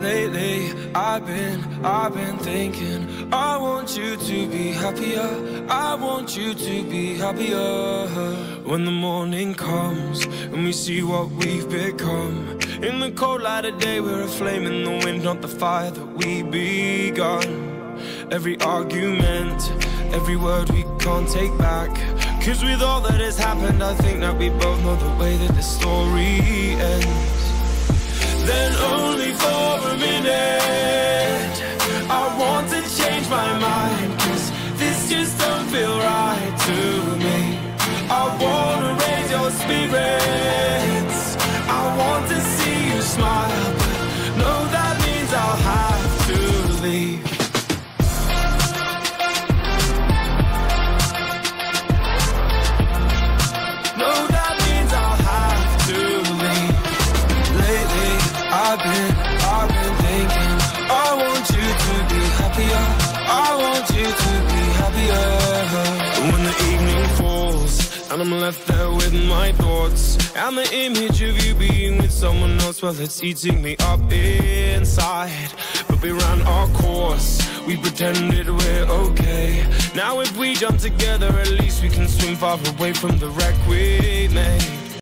Lately, I've been thinking, I want you to be happier, I want you to be happier. When the morning comes and we see what we've become, in the cold light of day we're a flame in the wind, not the fire that we begun. Every argument, every word we can't take back, 'cause with all that has happened I think that we both know the way that the story ends. Then only for a minute I want to change my mind, 'cause this just don't feel right to me. I wanna raise your spirits, I want to see you smile, but no, that means I'll have to leave. No, that means I'll have to leave. Lately, I've been thinking, I want you to be happier, I want you to be happier. And when the evening falls and I'm left there with my thoughts, and the image of you being with someone else, well, it's eating me up inside. But we ran our course, we pretended we're okay. Now if we jump together, at least we can swim far away from the wreck we made.